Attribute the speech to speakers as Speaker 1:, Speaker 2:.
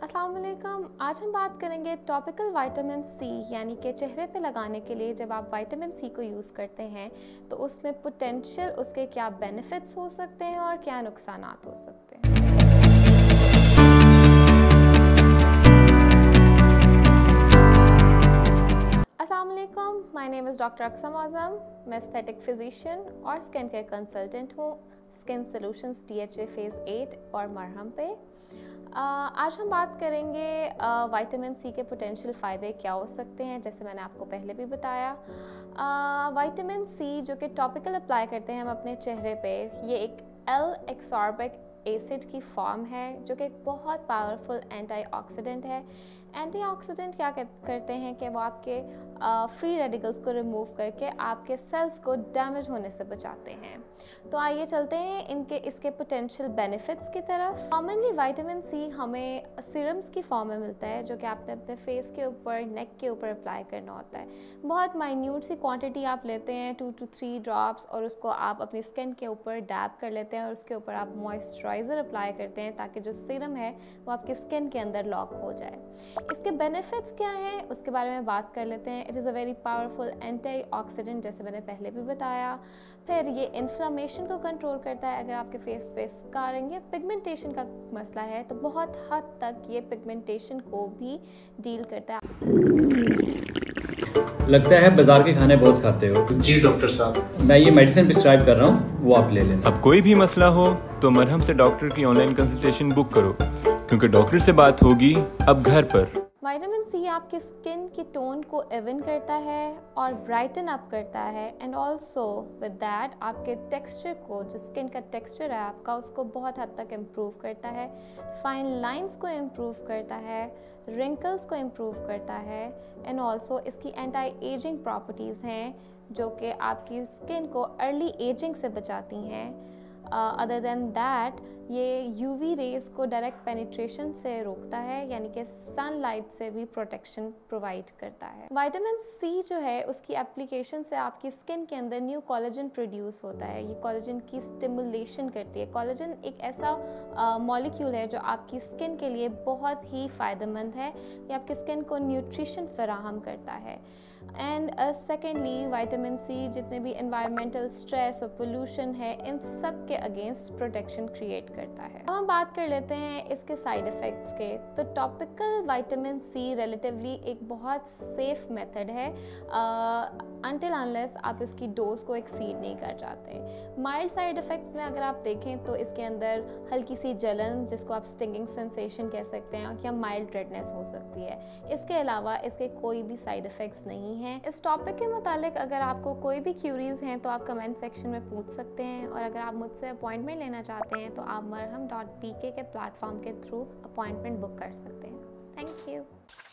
Speaker 1: अस्सलाम वालेकुम। आज हम बात करेंगे टॉपिकल विटामिन सी यानी कि चेहरे पे लगाने के लिए जब आप विटामिन सी को यूज़ करते हैं तो उसमें पोटेंशियल उसके क्या बेनिफिट्स हो सकते हैं और क्या नुकसानात हो सकते हैं। अस्सलाम वालेकुम, my name is doctor Aksam Azam. मैं एस्थेटिक फिजिशियन और स्किन केयर कंसल्टेंट हूँ स्किन सॉल्यूशंस DHA फेज़ 8 और मरहम पे। आज हम बात करेंगे विटामिन सी के पोटेंशियल फ़ायदे क्या हो सकते हैं। जैसे मैंने आपको पहले भी बताया, विटामिन सी जो कि टॉपिकल अप्लाई करते हैं हम अपने चेहरे पे, ये एक L-एस्कॉर्बिक एसिड की फॉर्म है जो कि एक बहुत पावरफुल एंटीऑक्सीडेंट है। एंटीऑक्सीडेंट क्या करते हैं कि वो आपके फ्री रेडिकल्स को रिमूव करके आपके सेल्स को डैमेज होने से बचाते हैं। तो आइए चलते हैं इसके पोटेंशियल बेनिफिट्स की तरफ। कॉमनली विटामिन सी हमें सीरम्स की फॉर्म में मिलता है जो कि आपने अपने फेस के ऊपर, नेक के ऊपर अप्लाई करना होता है। बहुत माइन्यूट सी क्वांटिटी आप लेते हैं, 2 to 3 ड्रॉप्स, और उसको आप अपनी स्किन के ऊपर डैब कर लेते हैं और उसके ऊपर आप मॉइस्चराइज़र अप्लाई करते हैं ताकि जो सीरम है वो आपकी स्किन के अंदर लॉक हो जाए। इसके बेनिफिट्स क्या हैं उसके बारे में बात कर लेते हैं। It is a very powerful antioxidant, जैसे मैंने पहले भी बताया। फिर ये इन्फ्लेमेशन को कंट्रोल करता है। अगर आपके फेस पे स्कारिंग या पिगमेंटेशन का मसला है तो बहुत हद तक ये पिगमेंटेशन को भी डील करता है।
Speaker 2: लगता है बाजार के खाने बहुत खाते हो।
Speaker 3: जी डॉक्टर साहब,
Speaker 2: मैं ये मेडिसिन प्रिस्क्राइब कर रहा हूँ, वो आप ले लेना।
Speaker 4: अब कोई भी मसला हो तो मरहम से डॉक्टर की ऑनलाइन कंसल्टेशन बुक करो, क्योंकि डॉक्टर से बात होगी अब घर पर।
Speaker 1: विटामिन सी आपकी स्किन की टोन को इवन करता है और ब्राइटन अप करता है, एंड ऑल्सो विद दैट आपके टेक्सचर को, जो स्किन का टेक्सचर है आपका, उसको बहुत हद तक इम्प्रूव करता है। फाइन लाइंस को इम्प्रूव करता है, रिंकल्स को इम्प्रूव करता है, एंड ऑल्सो इसकी एंटी एजिंग प्रॉपर्टीज़ हैं जो कि आपकी स्किन को अर्ली एजिंग से बचाती हैं। अदर देन दैट ये यूवी रेज को डायरेक्ट पेनिट्रेशन से रोकता है, यानी कि सनलाइट से भी प्रोटेक्शन प्रोवाइड करता है। विटामिन सी जो है उसकी एप्लीकेशन से आपकी स्किन के अंदर न्यू कोलेजन प्रोड्यूस होता है। ये कोलेजन की स्टिमुलेशन करती है। कोलेजन एक ऐसा मॉलिक्यूल है जो आपकी स्किन के लिए बहुत ही फ़ायदेमंद है। ये आपकी स्किन को न्यूट्रिशन फराहम करता है। एंड सेकेंडली विटामिन सी जितने भी एनवायरमेंटल स्ट्रेस और पोल्यूशन है, इन सब के अगेंस्ट प्रोटेक्शन क्रिएट करता है। अब हम बात कर लेते हैं इसके साइड इफ़ेक्ट्स के। तो टॉपिकल विटामिन सी रिलेटिवली एक बहुत सेफ मेथड है अनटिल अनलेस आप इसकी डोज को एक्सीड नहीं कर जाते। माइल्ड साइड इफ़ेक्ट्स में अगर आप देखें तो इसके अंदर हल्की सी जलन, जिसको आप स्टिंगिंग सेंसेशन कह सकते हैं, या माइल्ड रेडनेस हो सकती है। इसके अलावा इसके कोई भी साइड इफ़ेक्ट्स नहीं हैं। इस टॉपिक के मुतालिक अगर आपको कोई भी क्यूरीज हैं तो आप कमेंट सेक्शन में पूछ सकते हैं, और अगर आप मुझसे अपॉइंटमेंट लेना चाहते हैं तो आप marham.pk के प्लेटफॉर्म के थ्रू अपॉइंटमेंट बुक कर सकते हैं। Thank you.